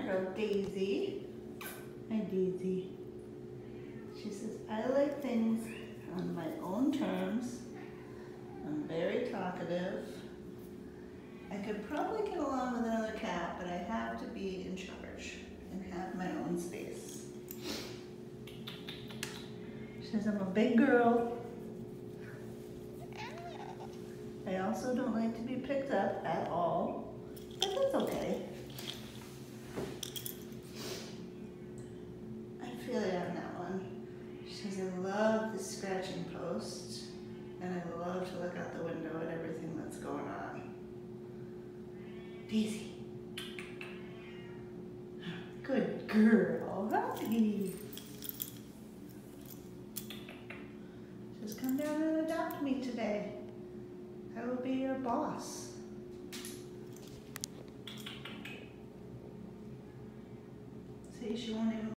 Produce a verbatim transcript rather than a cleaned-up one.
girl Daisy. Hi Daisy. She says, I like things on my own terms. I'm very talkative. I could probably get along with another cat, but I have to be in charge and have my own space. She says, I'm a big girl. I also don't like to be picked up at all, but that's okay. I feel you on that one. She says, I love the scratching post, and I love to look out the window at everything that's going on. Daisy. Good girl, Happy. Just come down and adopt me today. I will be your boss. See, she won't even